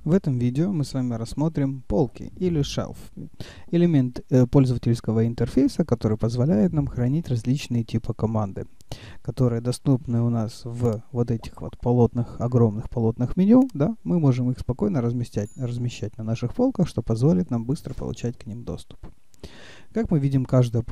В этом видео мы с вами рассмотрим полки или shelf, элемент пользовательского интерфейса, который позволяет нам хранить различные типы команды, которые доступны у нас в вот этих вот полотнах, огромных полотнах меню, да, мы можем их спокойно размещать на наших полках, что позволит нам быстро получать к ним доступ. Как мы видим, каждая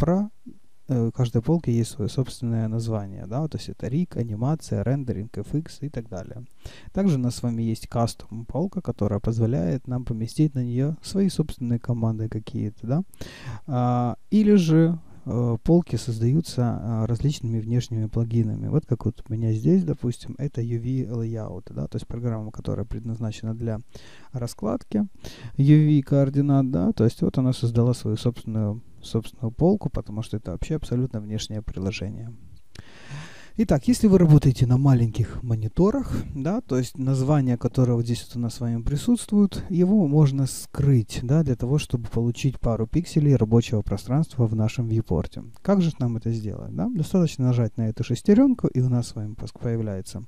полке есть свое собственное название, да, то есть это rig, анимация, рендеринг, FX и так далее. Также у нас с вами есть custom полка, которая позволяет нам поместить на нее свои собственные команды какие-то, да, или же полки создаются различными внешними плагинами. Вот как вот у меня здесь, допустим, это UV Layout, да, то есть программа, которая предназначена для раскладки UV координат, да, то есть вот она создала свою собственную полку, потому что это вообще абсолютно внешнее приложение. Итак, если вы работаете на маленьких мониторах, да, то есть название, которое вот здесь вот у нас с вами присутствует, его можно скрыть, да, для того, чтобы получить пару пикселей рабочего пространства в нашем вьюпорте. Как же нам это сделать? Да? Достаточно нажать на эту шестеренку, и у нас с вами появляется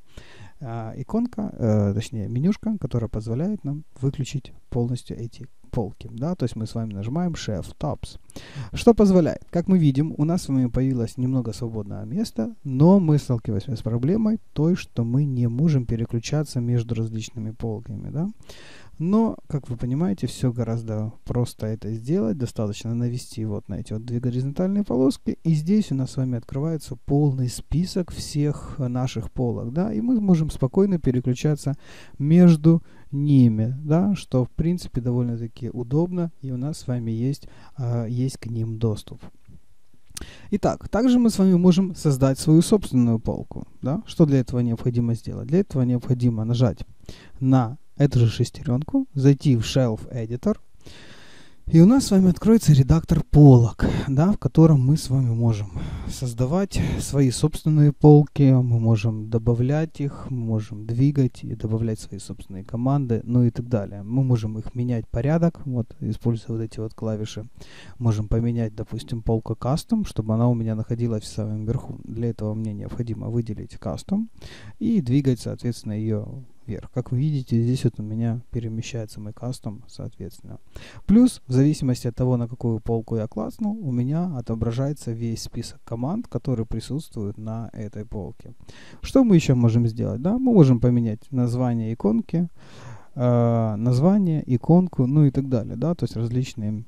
иконка, точнее менюшка, которая позволяет нам выключить полностью эти полки, да, то есть мы с вами нажимаем Shift Tabs. Что позволяет? Как мы видим, у нас с вами появилось немного свободного места, но мы сталкиваемся с проблемой той, что мы не можем переключаться между различными полками, да. Но, как вы понимаете, все гораздо просто это сделать. Достаточно навести вот на эти вот две горизонтальные полоски, и здесь у нас с вами открывается полный список всех наших полок, да, и мы можем спокойно переключаться между ними, да, что в принципе довольно-таки удобно, и у нас с вами есть к ним доступ. Итак, также мы с вами можем создать свою собственную полку, да. Что для этого необходимо сделать? Для этого необходимо нажать на эту же шестеренку, зайти в Shelf Editor, и у нас с вами откроется редактор полок, да, в котором мы с вами можем создавать свои собственные полки, мы можем добавлять их, мы можем двигать и добавлять свои собственные команды, ну и так далее. Мы можем их менять порядок, вот, используя вот эти вот клавиши. Можем поменять, допустим, полку Custom, чтобы она у меня находилась в самом верху. Для этого мне необходимо выделить Custom и двигать, соответственно, ее вверх. Как вы видите, здесь вот у меня перемещается мой кастом, соответственно. Плюс, в зависимости от того, на какую полку я класснул, у меня отображается весь список команд, которые присутствуют на этой полке. Что мы еще можем сделать? Да? Мы можем поменять название иконки, название, иконку, ну и так далее. Да? То есть различные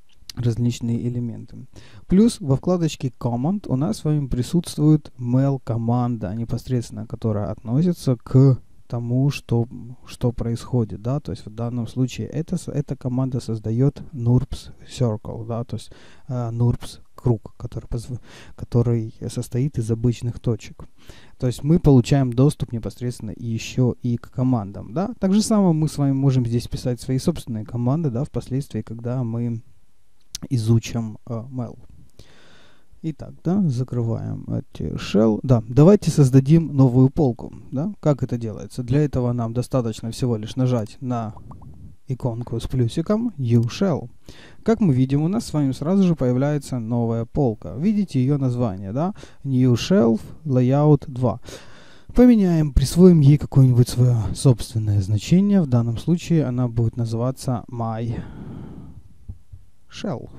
элементы. Плюс во вкладочке Command у нас с вами присутствует mail команда, непосредственно которая относится к тому, что происходит, да, то есть в данном случае эта команда создает NURBS Circle, да, то есть NURBS круг, который состоит из обычных точек. То есть мы получаем доступ непосредственно еще и к командам, да. Так же самое мы с вами можем здесь писать свои собственные команды, да, впоследствии, когда мы изучим mail. Итак, да, закрываем эти shell. Да, давайте создадим новую полку. Да? Как это делается? Для этого нам достаточно всего лишь нажать на иконку с плюсиком New Shell. Как мы видим, у нас с вами сразу же появляется новая полка. Видите ее название, да? New Shelf Layout 2. Поменяем, присвоим ей какое-нибудь свое собственное значение. В данном случае она будет называться My Shell.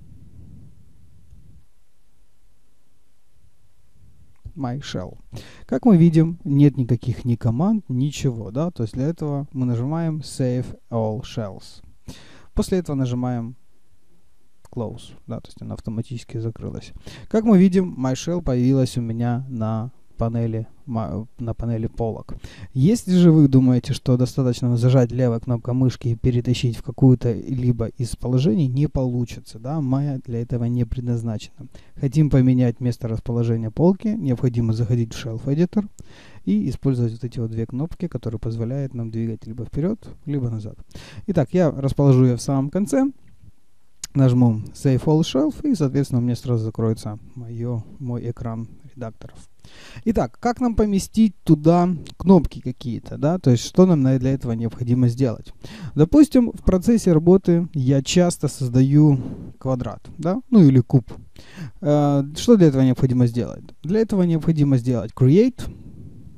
My Shell. Как мы видим, нет никаких ни команд, ничего, да, то есть для этого мы нажимаем Save All Shells. После этого нажимаем Close, да, то есть она автоматически закрылась. Как мы видим, My Shell появилась у меня на панели полок. Если же вы думаете, что достаточно зажать левой кнопкой мышки и перетащить в какую-то либо из положений, не получится, да, моя для этого не предназначена. Хотим поменять место расположения полки, необходимо заходить в Shelf Editor и использовать вот эти вот две кнопки, которые позволяют нам двигать либо вперед, либо назад. Итак, я расположу ее в самом конце, нажму Save All Shelf, и, соответственно, у меня сразу закроется мой экран редакторов. Итак, как нам поместить туда кнопки какие-то, да, то есть что нам для этого необходимо сделать? Допустим, в процессе работы я часто создаю квадрат, да, ну или куб. Что для этого необходимо сделать? Для этого необходимо сделать Create,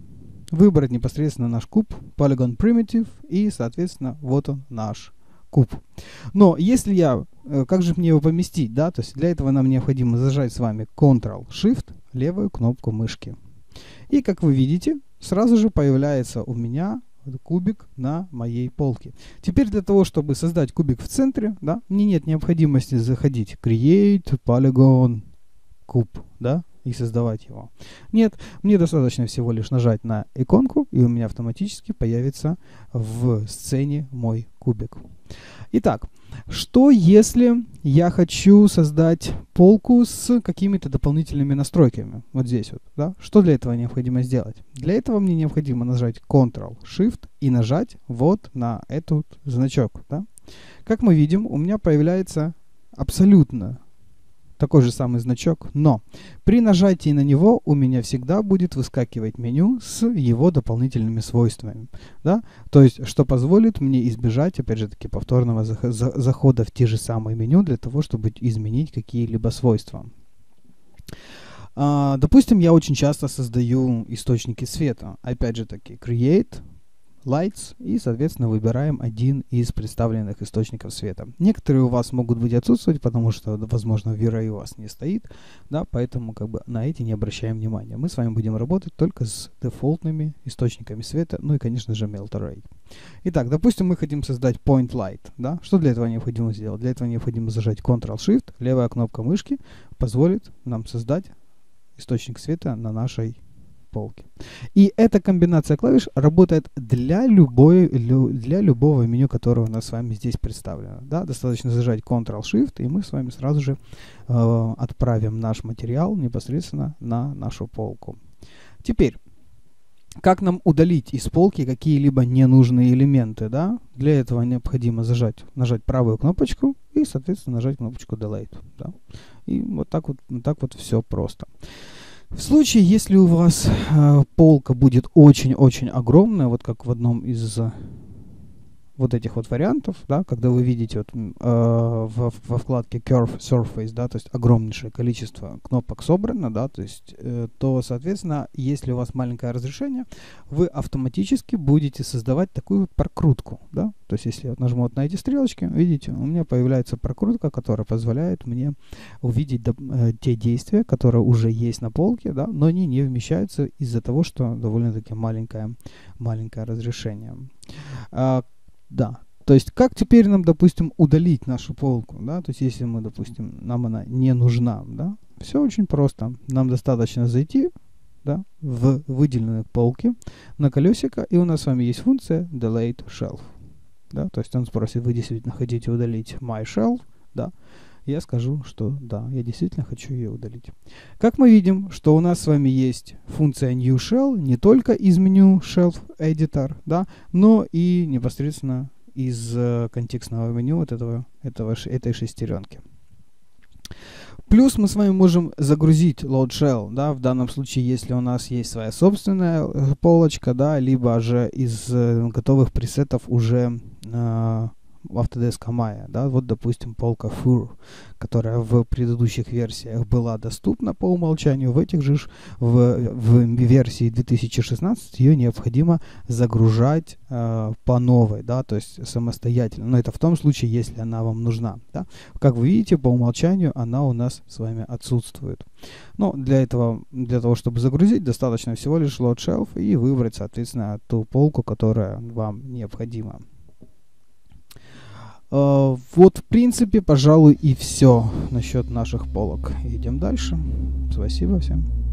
выбрать непосредственно наш куб, Polygon Primitive, и, соответственно, вот он наш куб. Но если я, как же мне его поместить, да, то есть для этого нам необходимо зажать с вами Ctrl-Shift, левую кнопку мышки. И, как вы видите, сразу же появляется у меня кубик на моей полке. Теперь для того, чтобы создать кубик в центре, да, мне нет необходимости заходить Create, Polygon, куб, да, и создавать его. Нет, мне достаточно всего лишь нажать на иконку, и у меня автоматически появится в сцене мой кубик. Итак, что если я хочу создать полку с какими-то дополнительными настройками? Вот здесь вот, да? Что для этого необходимо сделать? Для этого мне необходимо нажать Ctrl-Shift и нажать вот на этот значок, да? Как мы видим, у меня появляется абсолютно такой же самый значок, но при нажатии на него у меня всегда будет выскакивать меню с его дополнительными свойствами, да? То есть, что позволит мне избежать, опять же таки, повторного захода в те же самые меню для того, чтобы изменить какие-либо свойства. Допустим, я очень часто создаю источники света. Опять же таки, Create, Lights, и, соответственно, выбираем один из представленных источников света. Некоторые у вас могут быть отсутствовать, потому что, возможно, в V-Ray у вас не стоит, да, поэтому как бы на эти не обращаем внимания. Мы с вами будем работать только с дефолтными источниками света, ну и, конечно же, Melt Array. Итак, допустим, мы хотим создать Point Light, да. Что для этого необходимо сделать? Для этого необходимо зажать Ctrl-Shift, левая кнопка мышки позволит нам создать источник света на нашей полки. И эта комбинация клавиш работает для любого меню, которое у нас с вами здесь представлено. Да? Достаточно зажать Ctrl-Shift, и мы с вами сразу же отправим наш материал непосредственно на нашу полку. Теперь, как нам удалить из полки какие-либо ненужные элементы? Да? Для этого необходимо нажать правую кнопочку и, соответственно, нажать кнопочку Delete. Да? И вот так вот все просто. В случае, если у вас полка будет очень-очень огромная, вот как в одном из вот этих вот вариантов, да, когда вы видите вот, во вкладке Curve Surface, да, то есть огромнейшее количество кнопок собрано, да, то есть, то, соответственно, если у вас маленькое разрешение, вы автоматически будете создавать такую вот прокрутку, да, то есть если я нажму вот на эти стрелочки, видите, у меня появляется прокрутка, которая позволяет мне увидеть те действия, которые уже есть на полке, да, но они не вмещаются из-за того, что довольно-таки маленькое разрешение. Да, то есть как теперь нам, допустим, удалить нашу полку, да, то есть если мы, допустим, нам она не нужна, да, все очень просто. Нам достаточно зайти, да, в выделенные полки на колесико, и у нас с вами есть функция Delete Shelf, да, то есть он спросит, вы действительно хотите удалить My Shelf, да, я скажу, что да, я действительно хочу ее удалить. Как мы видим, что у нас с вами есть функция New Shell не только из меню Shelf Editor, да, но и непосредственно из контекстного меню вот этой шестеренки. Плюс мы с вами можем загрузить Load Shell, да, в данном случае, если у нас есть своя собственная полочка, да, либо же из готовых пресетов уже в Autodesk Maya, да, вот, допустим, полка Fur, которая в предыдущих версиях была доступна по умолчанию, в этих же в версии 2016 ее необходимо загружать по новой, да, то есть самостоятельно, но это в том случае, если она вам нужна, да. Как вы видите, по умолчанию она у нас с вами отсутствует. Но для того, чтобы загрузить, достаточно всего лишь Load Shelf и выбрать, соответственно, ту полку, которая вам необходима. Вот, в принципе, пожалуй, и все насчет наших полок. Идем дальше. Спасибо всем.